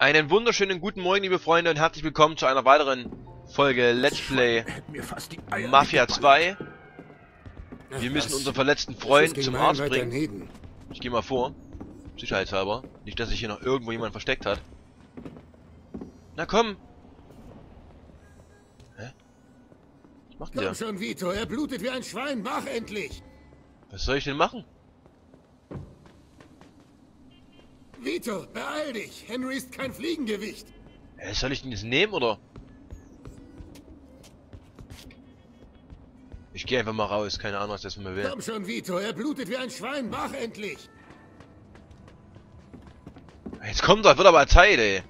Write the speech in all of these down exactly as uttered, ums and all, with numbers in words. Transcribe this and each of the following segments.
Einen wunderschönen guten Morgen, liebe Freunde, und herzlich willkommen zu einer weiteren Folge Let's Play Mafia zwei. Wir müssen unseren verletzten Freund zum Arzt bringen. Ich gehe mal vor. Sicherheitshalber. Nicht, dass sich hier noch irgendwo jemand versteckt hat. Na komm! Hä? Was macht denn der? Komm schon, Vito, er blutet wie ein Schwein. Mach endlich! Was soll ich denn machen? Vito, beeil dich! Henry ist kein Fliegengewicht! Hä, soll ich den jetzt nehmen, oder? Ich gehe einfach mal raus, keine Ahnung, was das von mir will. Komm schon, Vito, er blutet wie ein Schwein. Mach endlich! Jetzt kommt doch, wird aber Zeit, ey.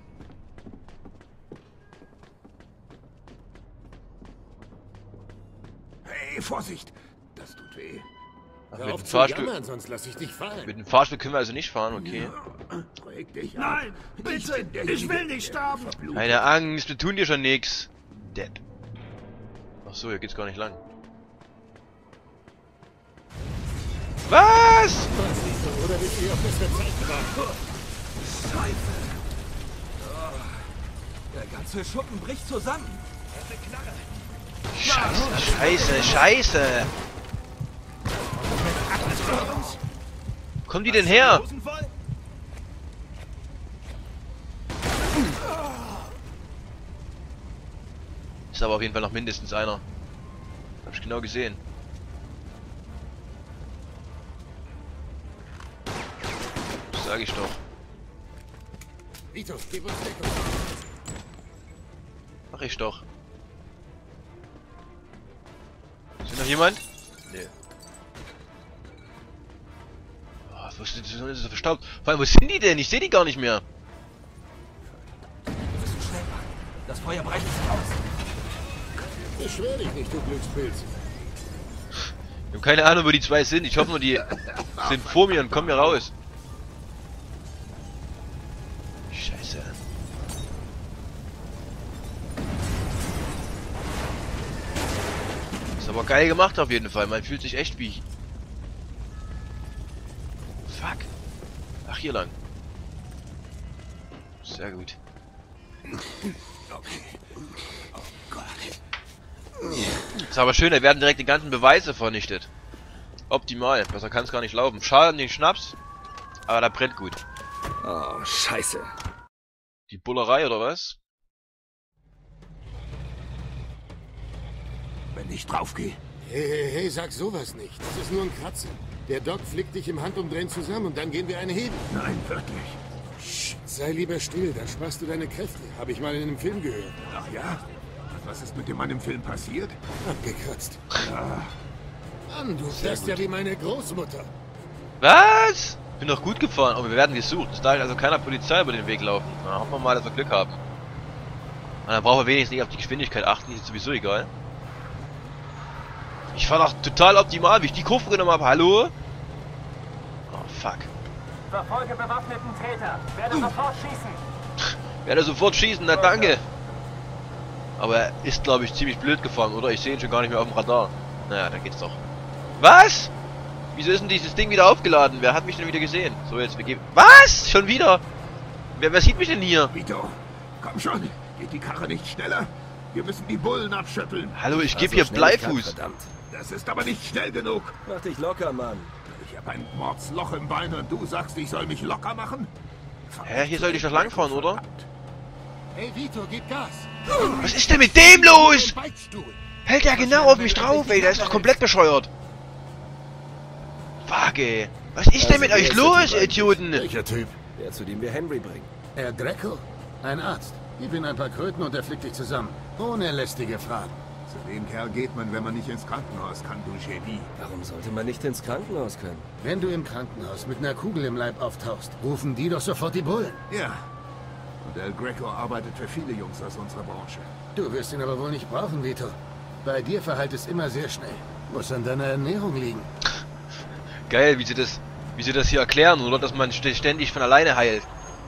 Hey, Vorsicht! Das tut weh. Ach, Hör mit auf dem zu Fahrstuhl, jammern, sonst lass ich dich fallen. mit dem Fahrstuhl können wir also nicht fahren, okay. Reg dich ab. Nein, bitte, ich will nicht sterben. Keine Angst, wir tun dir schon nix. Depp. Ach so, hier geht's gar nicht lang. Was? Was, Vito, oder willst du hier auf das Rezept warten? Scheiße. Oh, der ganze Schuppen bricht zusammen. Scheiße, scheiße, scheiße. Kommen die denn her? Ist aber auf jeden Fall noch mindestens einer. Hab ich genau gesehen. Das sag ich doch. Vito, gib uns Deckung. Mach ich doch. Ist noch jemand? Nee. Oh, wo ist das? Ist so verstaubt. Vor allem, wo sind die denn? Ich sehe die gar nicht mehr. Wir müssen schnell machen. Das Feuer breitet sich aus. Beschwer dich nicht, du Glückspilz. Ich habe keine Ahnung, wo die zwei sind. Ich hoffe nur, die sind vor mir und kommen hier raus. Scheiße. Ist aber geil gemacht auf jeden Fall. Man fühlt sich echt wie... Fuck. Ach, hier lang. Sehr gut. Ist aber schön, da werden direkt die ganzen Beweise vernichtet. Optimal. Besser kann es gar nicht laufen. Schade an den Schnaps, aber da brennt gut. Oh, scheiße. Die Bullerei oder was? Wenn ich draufgehe. Hey, hey, hey, sag sowas nicht. Das ist nur ein Kratzen. Der Doc flickt dich im Handumdrehen zusammen und dann gehen wir eine heben. Nein, wirklich. Psst, sei lieber still, dann sparst du deine Kräfte. Habe ich mal in einem Film gehört. Ach ja? Was ist mit dem Mann im Film passiert? Abgekratzt. Mann, du fährst ja wie meine Großmutter. Was? Bin doch gut gefahren, aber wir werden gesucht. Es darf also keiner Polizei über den Weg laufen. Na, hoffen wir mal, dass wir Glück haben. Und dann brauchen wir wenigstens nicht auf die Geschwindigkeit achten, die ist sowieso egal. Ich fahre doch total optimal, wie ich die Kurve genommen habe. Hallo? Oh, fuck. Verfolge bewaffneten Täter. Werde sofort schießen. Werde sofort schießen, na danke. Aber er ist, glaube ich, ziemlich blöd gefahren, oder? Ich sehe ihn schon gar nicht mehr auf dem Radar. Naja, da geht's doch. Was? Wieso ist denn dieses Ding wieder aufgeladen? Wer hat mich denn wieder gesehen? So, jetzt, wir geben... Was? Schon wieder? Wer, wer sieht mich denn hier? Vito, komm schon. Geht die Karre nicht schneller? Wir müssen die Bullen abschütteln. Hallo, ich gebe So hier schnell ich kann, Bleifuß. verdammt. Das ist aber nicht schnell genug. Mach dich locker, Mann. Ich habe ein Mordsloch im Bein und du sagst, ich soll mich locker machen? Hä, hier sollte ich doch langfahren, oder? Hey, Vito, gib Gas. Was ist denn mit dem los? Ein Beichtstuhl. Hält er genau auf mich drauf, ey. Der ist doch komplett bescheuert. Fuck, ey. Was ist denn mit Also, euch wer ist los, der Typ Idioten? Welcher Typ? Der, zu dem wir Henry bringen. Herr Greco? Ein Arzt. Gib ihm ein paar Kröten und er flickt dich zusammen. Ohne lästige Fragen. Zu dem Kerl geht man, wenn man nicht ins Krankenhaus kann, du Genie. Warum sollte man nicht ins Krankenhaus können? Wenn du im Krankenhaus mit einer Kugel im Leib auftauchst, rufen die doch sofort die Bullen. Ja. Und El Greco arbeitet für viele Jungs aus unserer Branche. Du wirst ihn aber wohl nicht brauchen, Vito. Bei dir verhallt es immer sehr schnell. Muss an deiner Ernährung liegen. Geil, wie sie das, wie sie das hier erklären, oder? Dass man st- ständig von alleine heilt.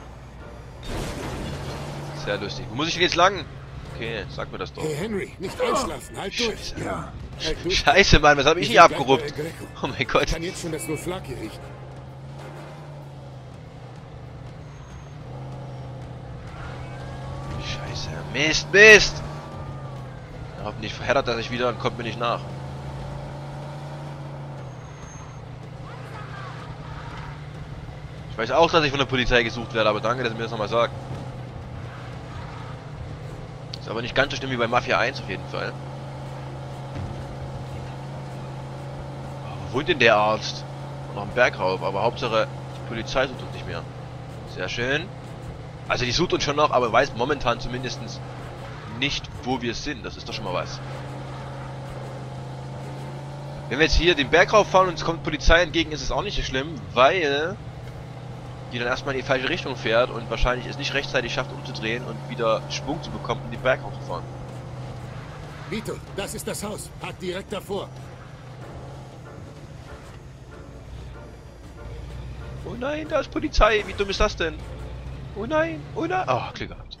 Sehr lustig. Wo muss ich denn jetzt lang? Okay, sag mir das doch. Hey Henry, nicht einschlafen, halt durch. Scheiße. Ja. Halt durch. Scheiße, Mann, was habe ich Wir hier sind gleich bei abgerupft? El Greco. Oh mein Ich Gott. kann jetzt schon das Noflaki riechen. Scheiße. Mist, Mist! Hoffentlich verheddert er sich wieder und kommt mir nicht nach. Ich weiß auch, dass ich von der Polizei gesucht werde, aber danke, dass ihr mir das nochmal sagt. Ist aber nicht ganz so schlimm wie bei Mafia eins auf jeden Fall. Oh, wo wohnt denn der Arzt? Noch ein Berg rauf, aber Hauptsache die Polizei sucht uns nicht mehr. Sehr schön. Also die sucht uns schon noch, aber weiß momentan zumindest nicht, wo wir sind. Das ist doch schon mal was. Wenn wir jetzt hier den Berg rauf fahren und es kommt Polizei entgegen, ist es auch nicht so schlimm, weil die dann erstmal in die falsche Richtung fährt und wahrscheinlich es nicht rechtzeitig schafft umzudrehen und wieder Schwung zu bekommen, um den Berg hochzufahren. Vito, das ist das Haus. Park direkt davor. Oh nein, da ist Polizei. Wie dumm ist das denn? Oh nein, oh nein. Oh, Glück gehabt.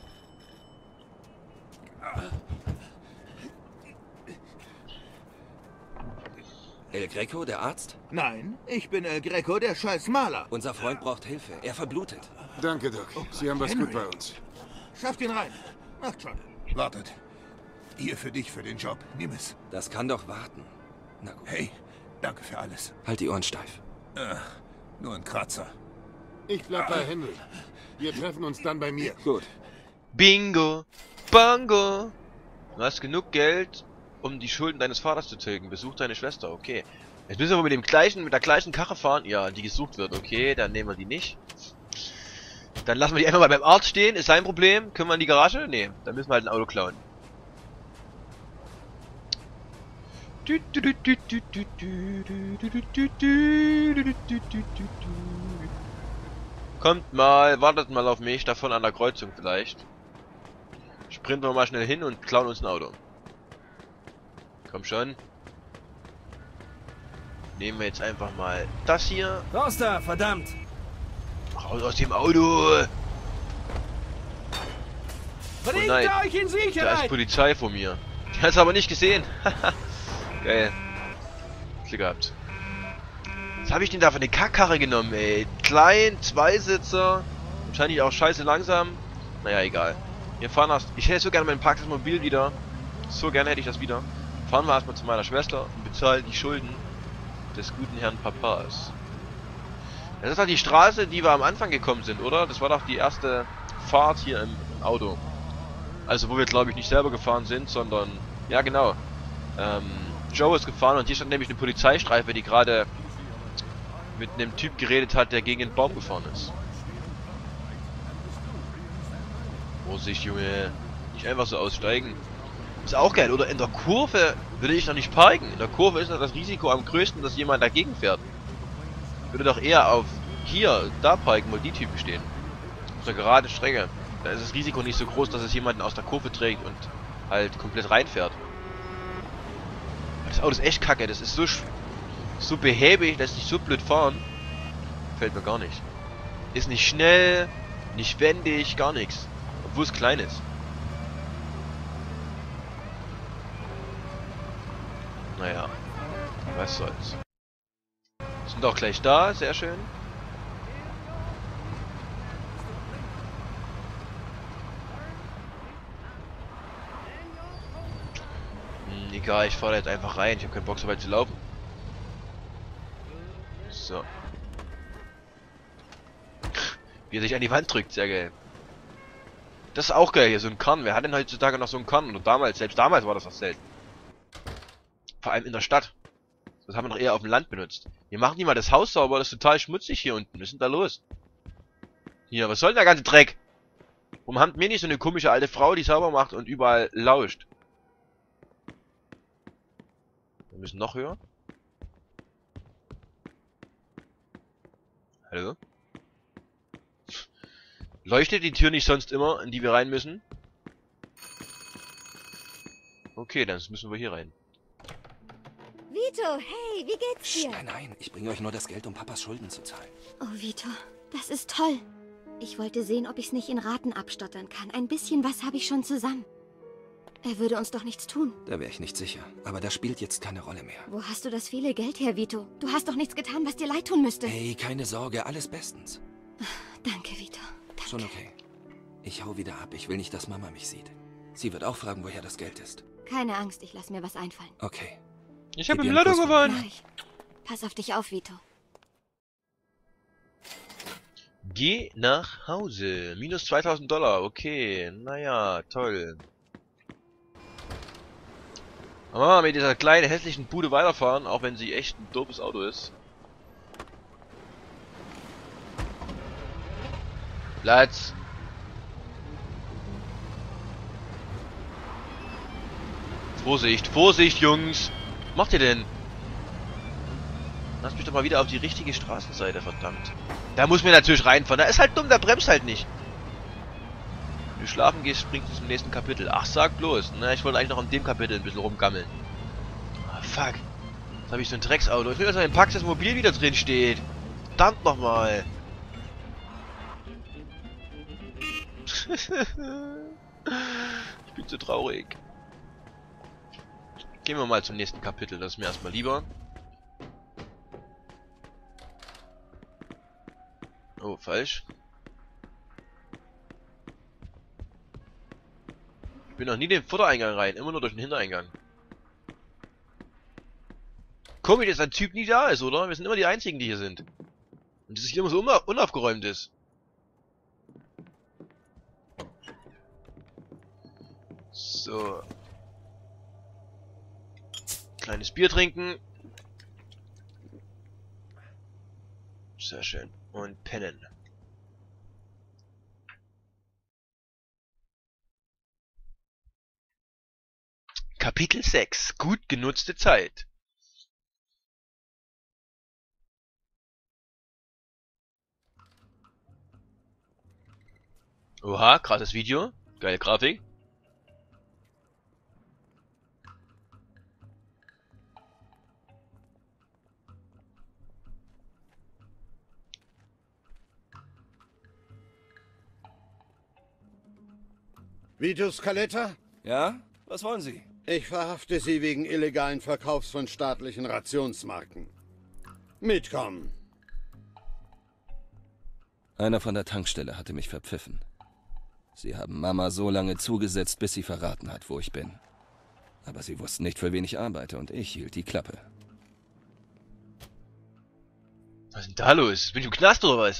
El Greco, der Arzt? Nein, ich bin El Greco, der scheiß Maler. Unser Freund braucht Hilfe. Er verblutet. Danke, Doc. Sie haben was Henry. gut bei uns. Schafft ihn rein. Macht schon. Wartet. Hier für dich, für den Job. Nimm es. Das kann doch warten. Na gut. Hey, danke für alles. Halt die Ohren steif. Äh, nur ein Kratzer. Ich bleib bei Henry. Wir treffen uns dann bei mir. Gut. Bingo! Bango! Du hast genug Geld, um die Schulden deines Vaters zu tilgen. Besuch deine Schwester, okay. Jetzt müssen wir mit dem gleichen, mit der gleichen Karre fahren. Ja, die gesucht wird, okay, dann nehmen wir die nicht. Dann lassen wir die einfach mal beim Arzt stehen, ist sein Problem. Können wir in die Garage? Nee, dann müssen wir halt ein Auto klauen. Kommt mal, wartet mal auf mich, davon an der Kreuzung vielleicht. Sprinten wir mal schnell hin und klauen uns ein Auto. Komm schon. Nehmen wir jetzt einfach mal das hier. Raus da, verdammt! Raus aus dem Auto! Bringt Oh nein, euch in da ist Sicherheit! Polizei vor mir. Die hat es aber nicht gesehen. Geil. Glück gehabt. Was habe ich denn da für eine Kackkarre genommen, ey? Klein, Zweisitzer. Wahrscheinlich auch scheiße langsam. Naja, egal. Wir fahren erst. Ich hätte so gerne mein Parks Mobil wieder. So gerne hätte ich das wieder. Fahren wir erstmal zu meiner Schwester und bezahlen die Schulden des guten Herrn Papas. Das ist doch die Straße, die wir am Anfang gekommen sind, oder? Das war doch die erste Fahrt hier im Auto. Also wo wir, glaube ich, nicht selber gefahren sind, sondern... Ja, genau. Ähm, Joe ist gefahren und hier stand nämlich eine Polizeistreife, die gerade mit einem Typ geredet hat, der gegen den Baum gefahren ist. Vorsicht, Junge. Nicht einfach so aussteigen. Ist auch geil, oder? In der Kurve würde ich noch nicht parken. In der Kurve ist noch das Risiko am größten, dass jemand dagegen fährt. Ich würde doch eher auf hier, da parken, wo die Typen stehen. Auf der geraden Strecke. Da ist das Risiko nicht so groß, dass es jemanden aus der Kurve trägt und halt komplett reinfährt. Das Auto ist echt kacke, das ist so so behäbig, lässt sich so blöd fahren. Fällt mir gar nicht. Ist nicht schnell, nicht wendig, gar nichts. Obwohl es klein ist. Naja, was soll's. Sind auch gleich da, sehr schön. Hm, egal, ich fahre jetzt einfach rein. Ich habe keinen Bock, so weit zu laufen. So. Wie er sich an die Wand drückt, sehr geil. Das ist auch geil hier, so ein Karren. Wer hat denn heutzutage noch so einen Karren? Oder damals, selbst damals war das noch selten. Vor allem in der Stadt. Das haben wir noch eher auf dem Land benutzt. Wir machen nicht mal das Haus sauber, das ist total schmutzig hier unten. Was ist denn da los? Hier, was soll denn der ganze Dreck? Warum haben wir nicht so eine komische alte Frau, die sauber macht und überall lauscht? Wir müssen noch höher. Hallo? Leuchtet die Tür nicht sonst immer, in die wir rein müssen? Okay, dann müssen wir hier rein. Vito, hey, wie geht's dir? Nein, nein, ich bringe euch nur das Geld, um Papas Schulden zu zahlen. Oh, Vito, das ist toll. Ich wollte sehen, ob ich's nicht in Raten abstottern kann. Ein bisschen was habe ich schon zusammen. Er würde uns doch nichts tun. Da wäre ich nicht sicher. Aber das spielt jetzt keine Rolle mehr. Wo hast du das viele Geld her, Vito? Du hast doch nichts getan, was dir leid tun müsste. Hey, keine Sorge, alles bestens. Danke, Vito. Danke. Schon okay. Ich hau wieder ab. Ich will nicht, dass Mama mich sieht. Sie wird auch fragen, woher das Geld ist. Keine Angst, ich lass mir was einfallen. Okay. Ich habe Gib im ihr einen Lotto Kuss. gewonnen. Mach ich. Pass auf dich auf, Vito. Geh nach Hause. Minus zweitausend Dollar. Okay. Naja, toll. Aber mit dieser kleinen hässlichen Bude weiterfahren, auch wenn sie echt ein doofes Auto ist. Platz. Vorsicht, Vorsicht, Jungs! Was macht ihr denn? Lasst mich doch mal wieder auf die richtige Straßenseite, verdammt. Da muss man natürlich reinfahren. Da ist halt dumm, da bremst halt nicht. Wenn du schlafen gehst, springst du zum nächsten Kapitel. Ach, sag bloß. Na, ich wollte eigentlich noch in dem Kapitel ein bisschen rumgammeln. Ah, fuck. Jetzt habe ich so ein Drecksauto. Ich will, dass mein Paxas Mobil wieder drin steht. Verdammt nochmal. Ich bin so traurig. Gehen wir mal zum nächsten Kapitel. Das ist mir erstmal lieber. Oh, falsch. Ich bin noch nie den Vordereingang rein, immer nur durch den Hintereingang. Komisch, dass ein Typ nie da ist, oder? Wir sind immer die Einzigen, die hier sind. Und dass es hier immer so unaufgeräumt ist. So. Kleines Bier trinken. Sehr schön. Und pennen. Kapitel sechs. Gut genutzte Zeit. Oha, krasses Video. Geile Grafik. Vito Scaletta? Ja? Was wollen Sie? Ich verhafte Sie wegen illegalen Verkaufs von staatlichen Rationsmarken. Mitkommen. Einer von der Tankstelle hatte mich verpfiffen. Sie haben Mama so lange zugesetzt, bis sie verraten hat, wo ich bin. Aber sie wussten nicht, für wen ich arbeite, und ich hielt die Klappe. Was ist denn da los? Bin ich im Knast oder was?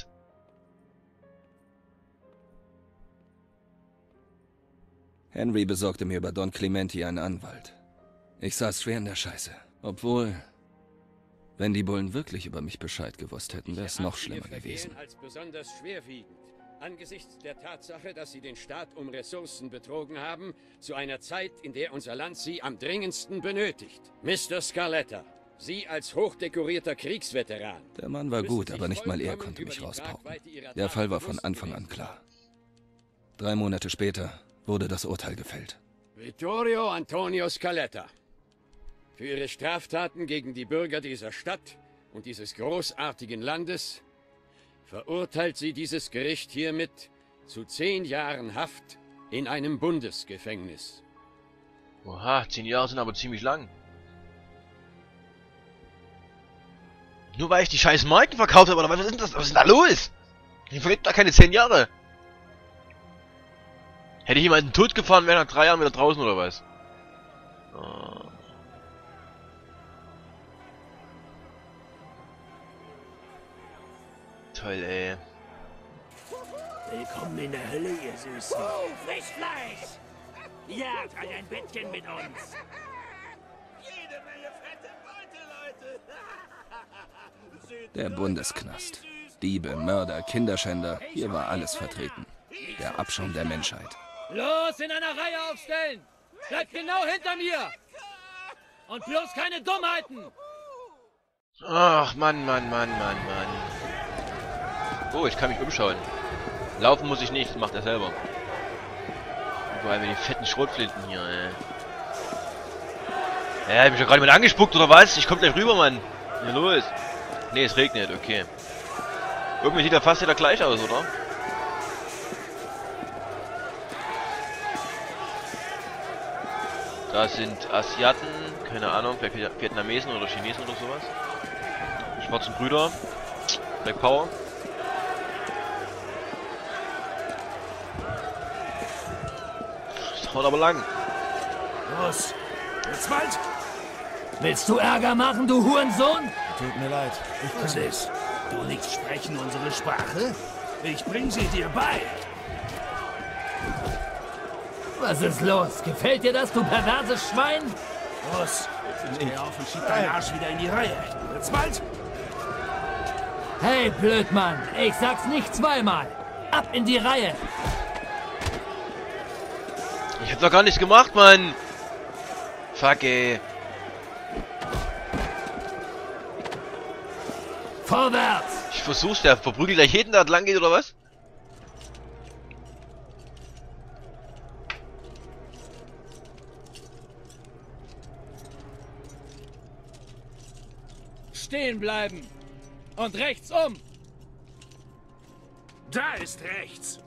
Henry besorgte mir über Don Clementi einen Anwalt. Ich saß schwer in der Scheiße. Obwohl, wenn die Bullen wirklich über mich Bescheid gewusst hätten, wäre es noch schlimmer gewesen. Als besonders schwerwiegend. Angesichts der Tatsache, dass Sie den Staat um Ressourcen betrogen haben, zu einer Zeit, in der unser Land Sie am dringendsten benötigt. Mister Scaletta, Sie als hochdekorierter Kriegsveteran. Der Mann war gut, aber nicht mal er konnte mich rauspauken. Der Fall war von Anfang an klar. Drei Monate später wurde das Urteil gefällt. Vittorio Antonio Scaletta. Für Ihre Straftaten gegen die Bürger dieser Stadt und dieses großartigen Landes verurteilt Sie dieses Gericht hiermit zu zehn Jahren Haft in einem Bundesgefängnis. Oha, zehn Jahre sind aber ziemlich lang. Nur weil ich die scheiß Marken verkauft habe, oder was ist denn das? Was ist denn da los? Ich verlebt da keine zehn Jahre. Hätte ich jemanden tot gefahren, wäre nach drei Jahren wieder draußen, oder was? Oh. Toll, ey. Willkommen in der Hölle, ihr Süßen. Oh, Frischfleisch! Ja, halt ein Bettchen mit uns. Jede Menge fette Beute, Leute. Der Bundesknast. Diebe, Mörder, Kinderschänder, hier war alles vertreten. Der Abschaum der Menschheit. Los, in einer Reihe aufstellen! Bleibt genau hinter mir! Und bloß keine Dummheiten! Ach, Mann, Mann, Mann, Mann, Mann. Oh, ich kann mich umschauen. Laufen muss ich nicht, das macht er selber. Vor allem mit den fetten Schrotflinten hier, ey. Ja, hab ich ja gerade mal angespuckt, oder was? Ich komm gleich rüber, Mann. Was ist los? Ne, es regnet, okay. Irgendwie sieht er fast wieder gleich aus, oder? Das sind Asiaten, keine Ahnung, vielleicht Vietnamesen oder Chinesen oder sowas. Die schwarzen Brüder. Black Power. Haut aber lang. Los, jetzt bald! Willst du Ärger machen, du Hurensohn? Tut mir leid. Ich Was ist? Du nicht sprechen unsere Sprache? Ich bring sie dir bei. Was ist los? Gefällt dir das, du perverses Schwein? Los, steh auf und schieb deinen Arsch wieder in die Reihe. Jetzt bald! Hey, Blödmann, ich sag's nicht zweimal. Ab in die Reihe. Ich hab doch gar nichts gemacht, Mann. Fuck, ey. Vorwärts! Ich versuch's, der verprügelt gleich jeden, der entlang geht, oder was? Stehen bleiben. Und rechts um. Da ist rechts.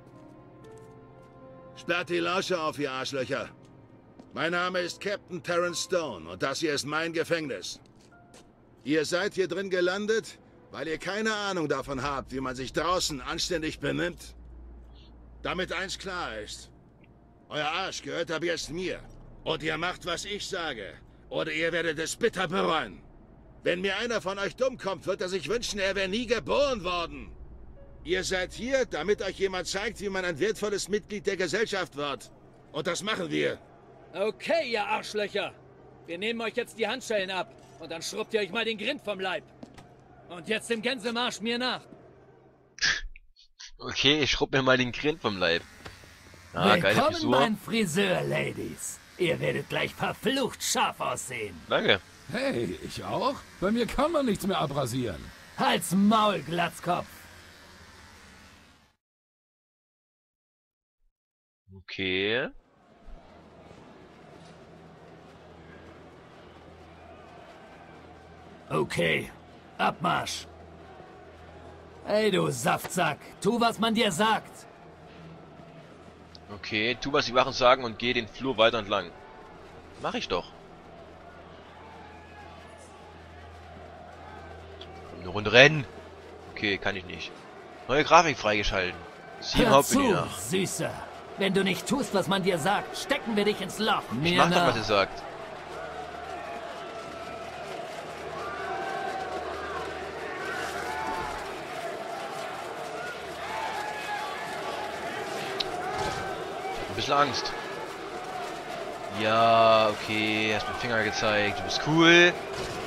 Sperrt die Lausche auf, ihr Arschlöcher. Mein Name ist Captain Terrence Stone und das hier ist mein Gefängnis. Ihr seid hier drin gelandet, weil ihr keine Ahnung davon habt, wie man sich draußen anständig benimmt. Damit eins klar ist. Euer Arsch gehört ab jetzt mir. Und ihr macht, was ich sage. Oder ihr werdet es bitter bereuen. Wenn mir einer von euch dumm kommt, wird er sich wünschen, er wäre nie geboren worden. Ihr seid hier, damit euch jemand zeigt, wie man ein wertvolles Mitglied der Gesellschaft wird. Und das machen wir. Okay, ihr Arschlöcher. Wir nehmen euch jetzt die Handschellen ab. Und dann schrubbt ihr euch mal den Grind vom Leib. Und jetzt im Gänsemarsch mir nach. Okay, ich schrubb mir mal den Grind vom Leib. Ah, geile Willkommen, Frisur. mein Friseur, Ladies. Ihr werdet gleich verflucht scharf aussehen. Danke. Hey, ich auch? Bei mir kann man nichts mehr abrasieren. Halt's Maul, Glatzkopf. Okay. Okay, Abmarsch. Hey, du Saftsack, tu, was man dir sagt. Okay, tu, was die Wachen sagen und geh den Flur weiter entlang. Mach ich doch. Eine Runde rennen. Okay, kann ich nicht. Neue Grafik freigeschalten. Sieben Hör zu, Hauptmenü nach. Süßer. Wenn du nicht tust, was man dir sagt, stecken wir dich ins Loch. Ich Mir mach doch, nach. was ihr sagt. Ich hab ein bisschen Angst. Ja, okay, hast mir den Finger gezeigt. Du bist cool.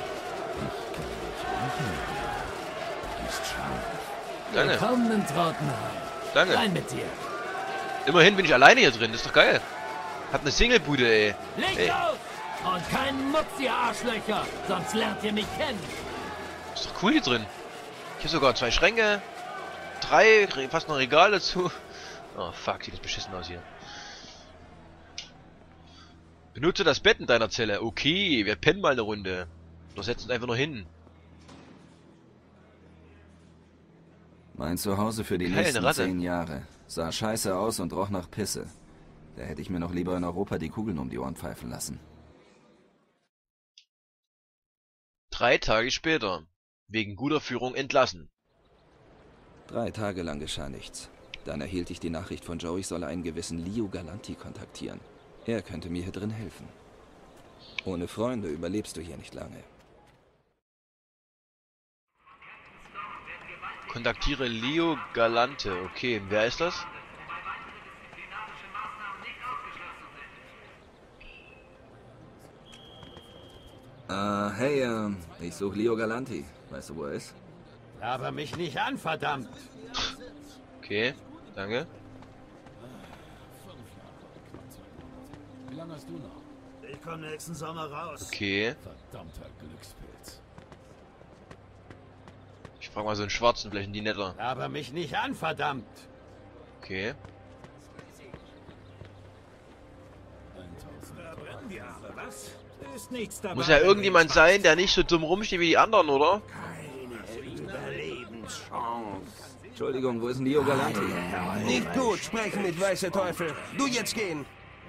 Danke. Willkommen im Trottenheim. Danke. Rein mit dir. Immerhin bin ich alleine hier drin, das ist doch geil. Hab eine Singlebude, ey. Leg Ey. los! Und keinen Mucks, ihr Arschlöcher, sonst lernt ihr mich kennen. Ist doch cool hier drin. Ich habe sogar zwei Schränke. Drei, fast noch ein Regal dazu. Oh fuck, sieht das beschissen aus hier. Benutze das Bett in deiner Zelle. Okay, wir pennen mal eine Runde. Oder setzen uns einfach nur hin. Mein Zuhause für die Keine nächsten Ratte. zehn Jahre. Sah scheiße aus und roch nach Pisse. Da hätte ich mir noch lieber in Europa die Kugeln um die Ohren pfeifen lassen. Drei Tage später. Wegen guter Führung entlassen. Drei Tage lang geschah nichts. Dann erhielt ich die Nachricht von Joe, ich solle einen gewissen Leo Galanti kontaktieren. Er könnte mir hier drin helfen. Ohne Freunde überlebst du hier nicht lange. Kontaktiere Leo Galante. Okay, wer ist das? Äh, hey, äh, ich suche Leo Galanti. Weißt du, wo er ist? Aber mich nicht an, verdammt! Okay, danke. Wie lange hast du noch? Ich komme nächsten Sommer raus. Okay. Verdammter Glückspilz. Ich frag mal so einen Schwarzen, vielleicht sind die netter. Aber mich nicht an, verdammt! Okay. Verbrennen die Arme, was? Ist nichts dabei. Muss ja irgendjemand sein, der nicht so dumm rumsteht wie die anderen, oder? Keine Überlebenschance. Entschuldigung, wo ist denn Leo Galanti? Nicht gut, sprechen mit weiße Teufel. Du jetzt gehen.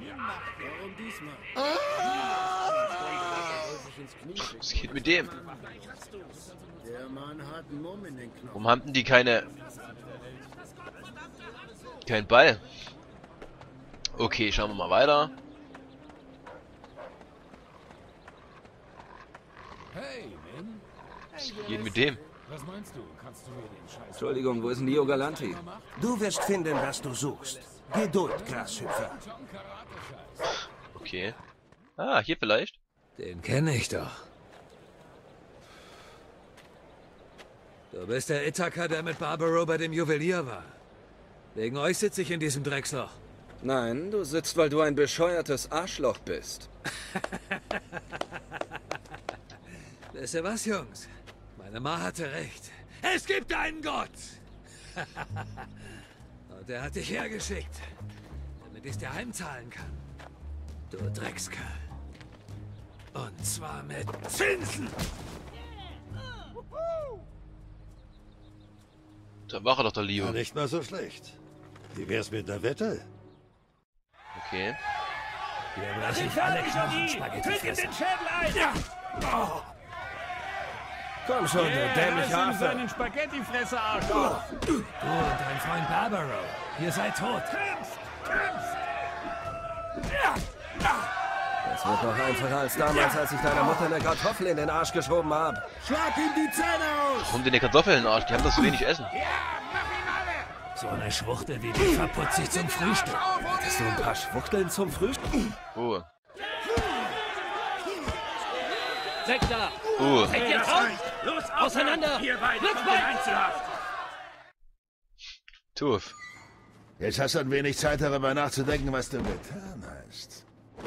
Was geht mit dem? Der Mann hat einen Mumm in den Knochen. Warum haben denn die keine... Kein Ball? Okay, schauen wir mal weiter. Was geht mit dem? Was meinst du? Kannst du mir den Scheiß... Entschuldigung, wo ist denn Leo Galanti? Du wirst finden, was du suchst. Geduld, Grashüpfer. Okay. Ah, hier vielleicht? Den kenne ich doch. Du bist der Ithaka, der mit Barbaro bei dem Juwelier war. Wegen euch sitze ich in diesem Drecksloch. Nein, du sitzt, weil du ein bescheuertes Arschloch bist. Wisst ihr was, Jungs? Meine Ma hatte recht. Es gibt einen Gott! Und er hat dich hergeschickt, damit ich es dir heimzahlen kann. Du Dreckskerl. Und zwar mit Zinsen! Da war er doch, der Leo. Ja, nicht mal so schlecht. Wie wär's mit einer Wette? Okay. Hier lasse ich alle Knochen Spaghetti fressen. Oh. Komm schon, du dämlicher Affe. seinen Spaghettifresser, Arschloch. Du und dein Freund Barbaro, ihr seid tot. Das wird noch einfacher als damals, als ich deiner Mutter eine Kartoffel in den Arsch geschoben habe. Schlag ihm die Zähne aus! Warum denn die Kartoffeln in den Arsch? Die haben doch so wenig Essen. So eine Schwuchtel wie die verputze ich zum Frühstück. Hattest du ein paar Schwuchteln zum Frühstück? Oh. Weg da! Oh. Seid ihr raus? Los, Auseinander! Ihr beiden Rückwärts! kommt in Einzelhaft! Tuff. Jetzt hast du ein wenig Zeit, darüber nachzudenken, was du getan hast.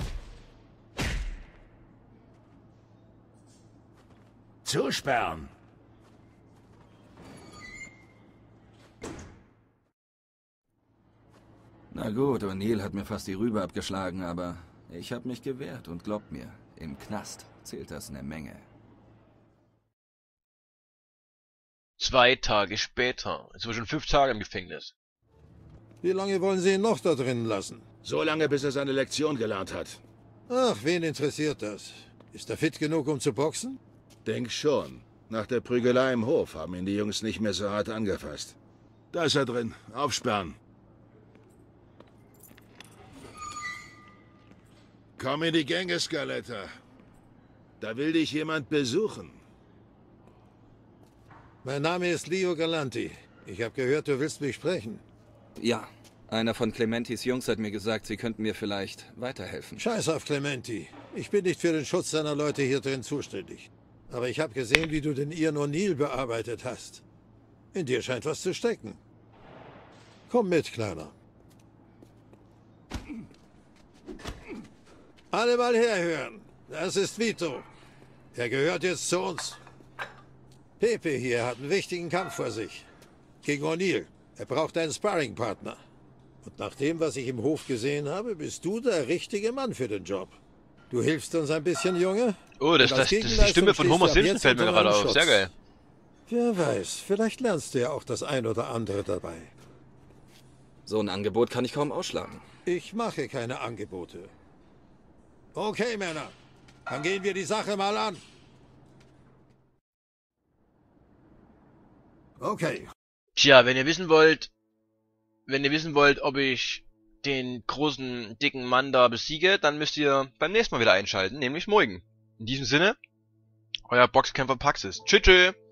Zusperren! Na gut, O'Neill hat mir fast die Rübe abgeschlagen, aber ich habe mich gewehrt und glaubt mir, im Knast zählt das eine Menge. Zwei Tage später. Jetzt sind wir schon fünf Tage im Gefängnis. Wie lange wollen Sie ihn noch da drinnen lassen? So lange, bis er seine Lektion gelernt hat. Ach, wen interessiert das? Ist er fit genug, um zu boxen? Denk schon. Nach der Prügelei im Hof haben ihn die Jungs nicht mehr so hart angefasst. Da ist er drin. Aufsperren. Komm in die Gänge, Scaletta. Da will dich jemand besuchen. Mein Name ist Leo Galanti. Ich habe gehört, du willst mich sprechen. Ja, einer von Clementis Jungs hat mir gesagt, sie könnten mir vielleicht weiterhelfen. Scheiß auf Clementi. Ich bin nicht für den Schutz seiner Leute hier drin zuständig. Aber ich habe gesehen, wie du den Ian O'Neill bearbeitet hast. In dir scheint was zu stecken. Komm mit, Kleiner. Alle mal herhören. Das ist Vito. Er gehört jetzt zu uns. Pepe hier hat einen wichtigen Kampf vor sich. Gegen O'Neill. Er braucht einen Sparringpartner. Und nach dem, was ich im Hof gesehen habe, bist du der richtige Mann für den Job. Du hilfst uns ein bisschen, Junge? Oh, das, das, das ist die Stimme von Homer Simpson, fällt mir gerade auf. Sehr geil. Wer weiß, vielleicht lernst du ja auch das ein oder andere dabei. So ein Angebot kann ich kaum ausschlagen. Ich mache keine Angebote. Okay, Männer. Dann gehen wir die Sache mal an. Okay. Tja, wenn ihr wissen wollt, wenn ihr wissen wollt, ob ich den großen, dicken Mann da besiege, dann müsst ihr beim nächsten Mal wieder einschalten, nämlich morgen. In diesem Sinne, euer Boxkämpfer Paxis. Tschüss, tschüss.